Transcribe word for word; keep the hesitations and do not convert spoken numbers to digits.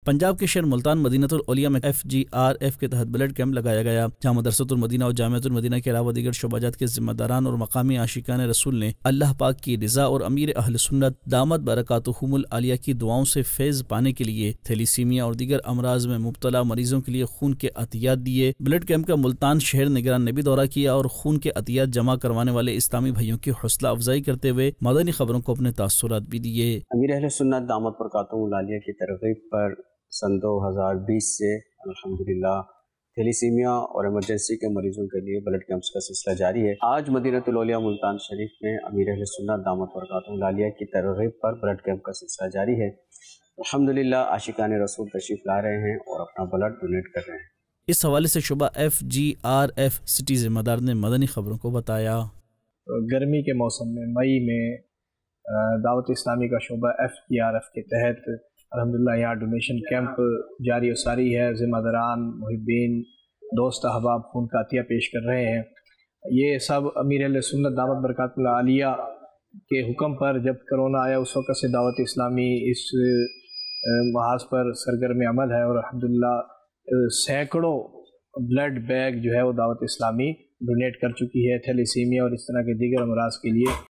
پنجاب کے شہر ملتان مدینۃ العلیہ میں ایف جی آر ایف کے تحت بلڈ کیمپ لگایا گیا، جہاں مدرسۃ المدینہ اور جامعۃ المدینہ کے علاوہ دیگر شعبہ جات کے ذمہ داران اور مقامی عاشقان رسول نے اللہ پاک کی رضا اور امیر اہل سنت دامت برکاتہم العالیہ کی دعاؤں سے فیض پانے کے لیے تھیلیسیمیا اور دیگر امراض میں مبتلا مریضوں کے لیے خون کے عطیات دیے۔ بلڈ کیمپ کا ملتان شہر نگران نے بھی دورہ کیا اور خون کے عطیات جمع کروانے والے اسلامی بھائیوں کی حوصلہ افزائی کرتے ہوئے مدنی خبروں کو اپنے تاثرات بھی دیے۔ امیر اہل سنت دامت برکاتہم العالیہ کی ترغیب پر سن دو ہزار بیس سے الحمدللہ تھیلیسیمیا اور ایمرجنسی کے مریضوں کے لیے بلڈ کیمپس کا سلسلہ جاری ہے۔ آج مدینۃ العلیہ ملتان شریف میں امیر اہل سنت دامت برکاتہم العالیہ کی ترغیب پر بلڈ کیمپ کا سلسلہ جاری ہے۔ الحمدللہ عاشقان رسول تشریف لا رہے ہیں اور اپنا بلڈ ڈونیٹ کر رہے ہیں۔ اس حوالے سے شعبہ F G R F city ذمہ دار نے مدنی خبروں کو بتایا۔ گرمی کے موسم میں مئی میں دعوت اسلامی کا شعبہ ایف جی آر ایف کے تحت الحمدللہ یہاں ڈونیشن کیمپ جاری و ساری ہے۔ ذمہ داران، محبین، دوست احباب خون کا عطیہ پیش کر رہے ہیں۔ یہ سب امیر اہل سنت دعوت برکاتہم العالیہ کے حکم پر جب کرونا آیا اس وقت سے دعوت اسلامی اس محاذ پر سرگرم عمل ہے، اور الحمدللہ سینکڑوں بلڈ بیگ جو ہے وہ دعوت اسلامی ڈونیٹ کر چکی ہے تھیلیسیمیا اور اس طرح کے دیگر امراض کے لیے۔